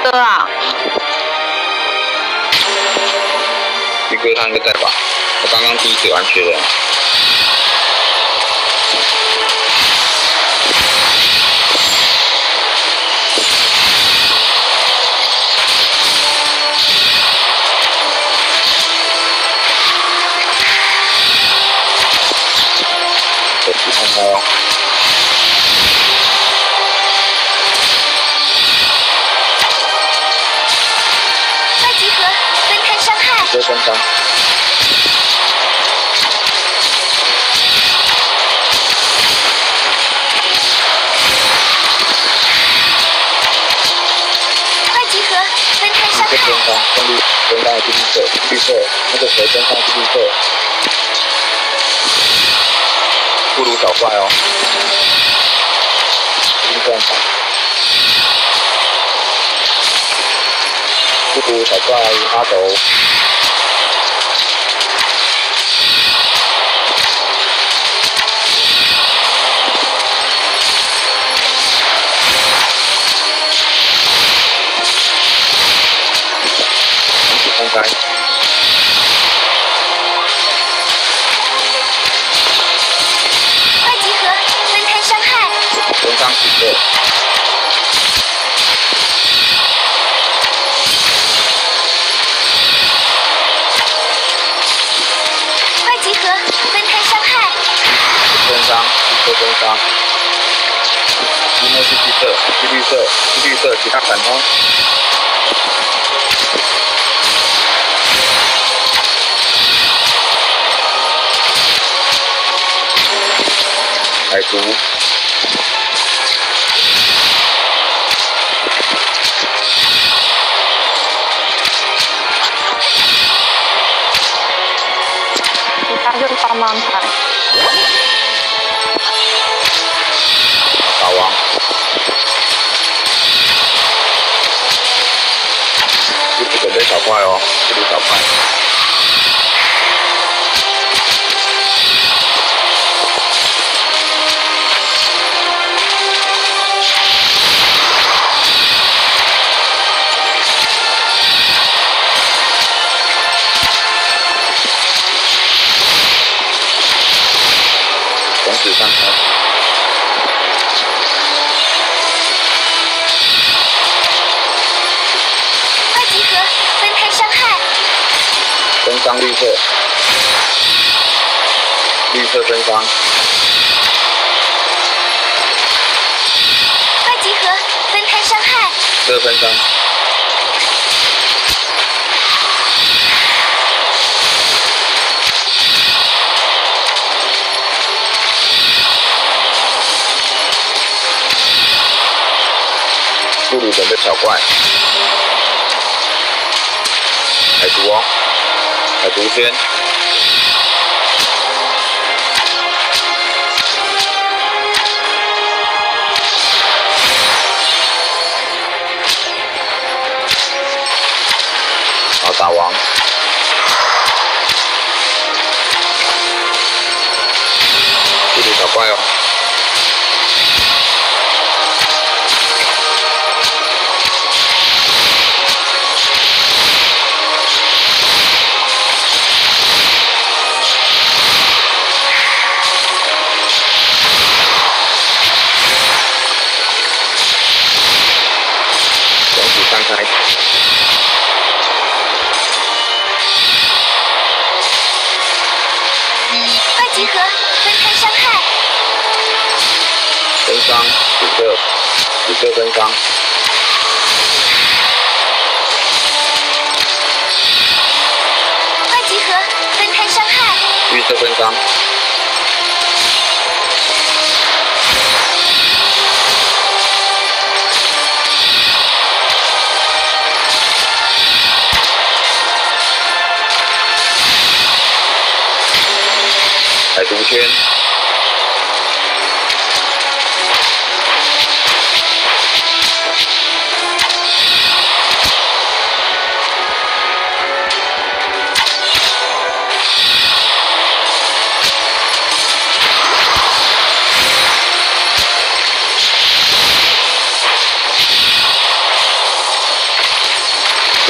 的啊？ 一哥他应该在吧？我刚刚第一次完确认。手机看看哦。 快集合，分摊伤害。 这分伤。 快集合，分摊伤这分害。 伤，用力分伤是绿色，绿色那个谁分伤是绿色。不如小怪哦。运动场。不如小怪阿斗。分开。 快集合，分摊伤害。 分伤紫色。 快集合，分摊伤害。 分伤，绿色分伤。题目是绿色，是绿色，是绿色，其他反通。海毒。 其他就是帮忙牌。 打王。不准备小怪哦，这里小怪。种子上开。 快集合，分摊伤害。 分伤绿色，绿色分伤。 快集合，分摊伤害。 这分伤。布鲁准备小怪。海毒哦，海毒圈。好，打王。布鲁小怪哦。种子散开。 快集合，分摊伤害。 分伤紫色，紫色分伤。 快集合，分摊伤害。 绿色分伤。海毒圈。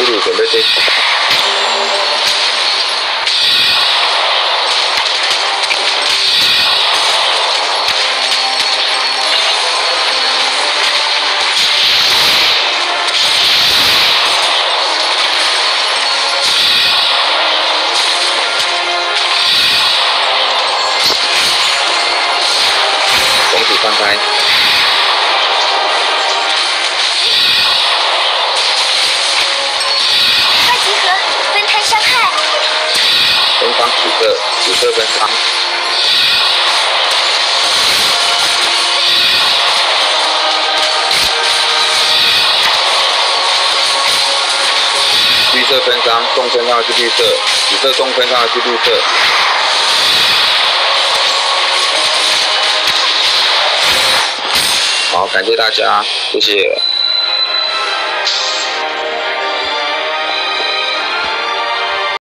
咕噜准备对。总体翻开。 快集合，分摊伤害。 东方紫色，紫色分伤。绿色分伤，中分伤的是绿色，紫色中分伤的是绿色。好，感谢大家，谢谢。